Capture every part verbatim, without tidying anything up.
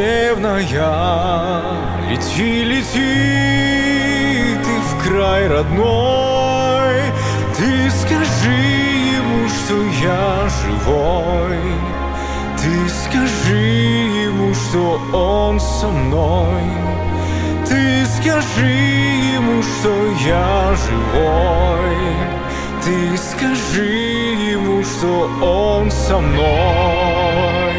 царевная, лети, лети ты в край родной. Ты скажи ему, что я живой. Ты скажи ему, что он со мной. Ты скажи ему, что я живой. Ты скажи ему, что он со мной.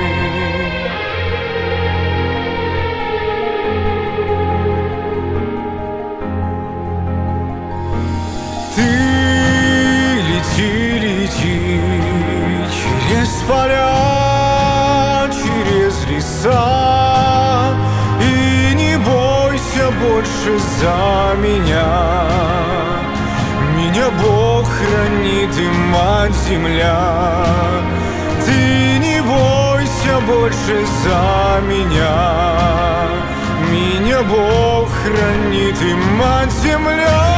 Ты лети, лети через поля, через леса, и не бойся больше за меня. Меня Бог хранит и Мать-Земля. Ты не бойся больше за меня. Меня Бог хранит и Мать-Земля.